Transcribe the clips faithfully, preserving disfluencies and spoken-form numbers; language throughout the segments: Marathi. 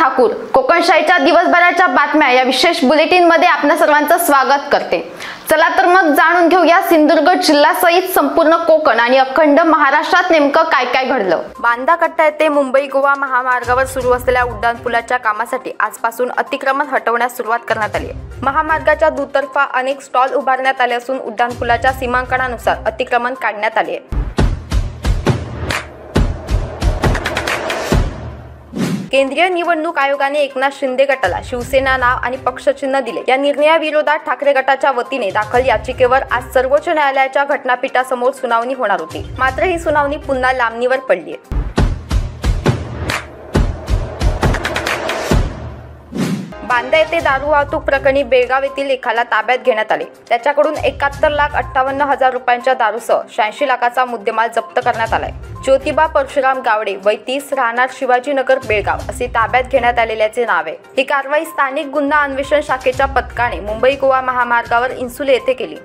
ठाकूर कोकणशाहीच्या दिवसभराच्या बातम्या या विशेष बुलेटिन मध्ये आपल्या सर्वांचं स्वागत करते। चला तर मग जाणून घेऊया सिंधुदुर्ग जिल्ह्यासहित संपूर्ण कोकण आणि अखंड महाराष्ट्रात नेमकं काय काय घडलं। बांदा कट्टा येथे मुंबई गोवा महामार्गावर सुरू असलेल्या उड्डाणपुलाच्या कामासाठी आजपासून अतिक्रमण हटवण्यास सुरुवात करण्यात आली आहे। महामार्गाच्या दुतर्फा अनेक स्टॉल उभारण्यात आले असून उड्डाणपुलाच्या सीमांकनानुसार अतिक्रमण काढण्यात आले आहे। केंद्रीय निवडणूक आयोगाने एकनाथ शिंदे गटाला शिवसेना नाव आणि पक्षचिन्ह दिले। या निर्णयाविरोधात ठाकरे गटाच्या वतीने दाखल याचिकेवर आज सर्वोच्च न्यायालयाच्या घटनापीठासमोर सुनावणी होणार होती, मात्र ही सुनावणी पुन्हा लांबणीवर पडली आहे। बांदा येथे दारू वाहतूक प्रकरणी बेळगाव येथील एकाला ताब्यात घेण्यात आले। त्याच्याकडून एकाहत्तर लाख अठ्ठावन्न हजार रुपयांच्या दारूसह शहाऐंशी लाखाचा मुद्देमाल जप्त करण्यात आलाय। ज्योतिबा परशुराम गावडे वय तीस राहणार शिवाजीनगर बेळगाव असे ताब्यात घेण्यात आलेल्याचे नाव आहे। ही कारवाई स्थानिक गुन्हा अन्वेषण शाखेच्या पथकाने मुंबई गोवा महामार्गावर इन्सुले येथे केली।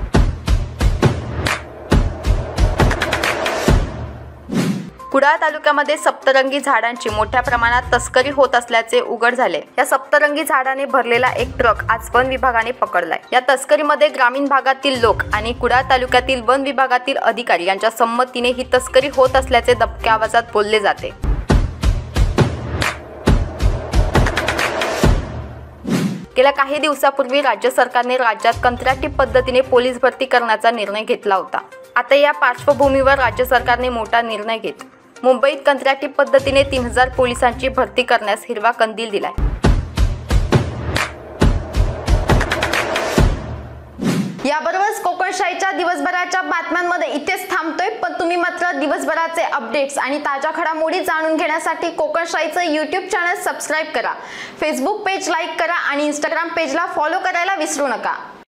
कुडाळ तालुक्यामध्ये सप्तरंगी झाडांची मोठ्या प्रमाणात तस्करी होत असल्याचे उघड झाले। या सप्तरंगी झाडाने भरलेला एक ट्रक आज वन विभागाने पकडलाय। या तस्करीमध्ये ग्रामीण भागातील लोक आणि कुडाळ तालुक्यातील वन विभागातील अधिकारी यांच्या संमतीने ही तस्करी होत असल्याचे दबक्या आवाजात बोलले जाते। गेल्या काही दिवसापूर्वी राज्य सरकारने राज्यात कंत्राटी पद्धतीने पोलीस भरती करण्याचा निर्णय घेतला होता। आता या पार्श्वभूमीवर राज्य सरकारने मोठा निर्णय घेत मुंबईत कंत्राटी पद्धतीने तीन हजार पोलिसांची भरती करण्यास हिरवा कंदील दिलाय। याबरोबरच कोकणशाहीच्या दिवसभराच्या बातम्यांमध्ये इथेच थांबतोय, पण तुम्ही मात्र दिवसभराचे अपडेट्स आणि ताज्या घडामोडी जाणून घेण्यासाठी कोकणशाहीचं यूट्यूब चॅनल सबस्क्राईब करा, फेसबुक पेज लाईक करा आणि इंस्टाग्राम पेजला फॉलो करायला विसरू नका।